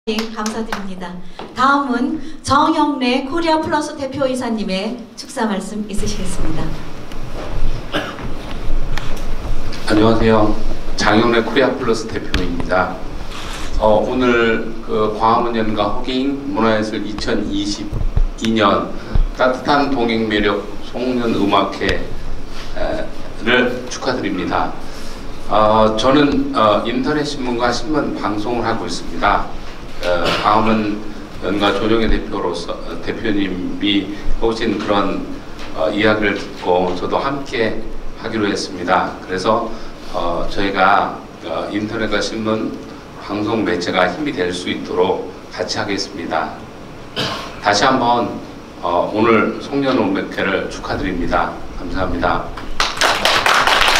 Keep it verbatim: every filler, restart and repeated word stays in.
네, 감사드립니다. 다음은 정영래 코리아 플러스 대표이사님의 축사 말씀 있으시겠습니다. 안녕하세요. 장영래 코리아 플러스 대표입니다. 어, 오늘 그 광화문 연가 호갱 문화예술 이천이십이 년 따뜻한 동행 매력 송년 음악회를 축하드립니다. 어, 저는 어, 인터넷 신문과 신문 방송을 하고 있습니다. 어, 광화문 연가 조정의 대표로서 어, 대표님이 오신 그런 어, 이야기를 듣고 저도 함께 하기로 했습니다. 그래서 어, 저희가 어, 인터넷과 신문 방송 매체가 힘이 될 수 있도록 같이 하겠습니다. 다시 한번 어, 오늘 송년 음악회를 축하드립니다. 감사합니다.